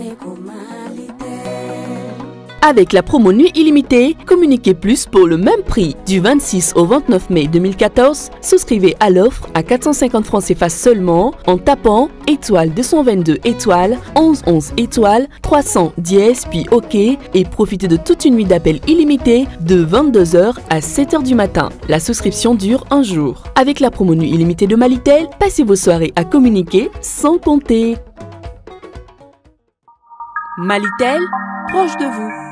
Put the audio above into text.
Avec la promo Nuit illimitée, communiquez plus pour le même prix. Du 26 au 29 mai 2014, souscrivez à l'offre à 450 francs CFA seulement en tapant étoile 222 étoile 11 étoile 300 dièse puis OK et profitez de toute une nuit d'appel illimité de 22h à 7h du matin. La souscription dure un jour. Avec la promo Nuit illimitée de Malitel, passez vos soirées à communiquer sans compter. Malitel, proche de vous.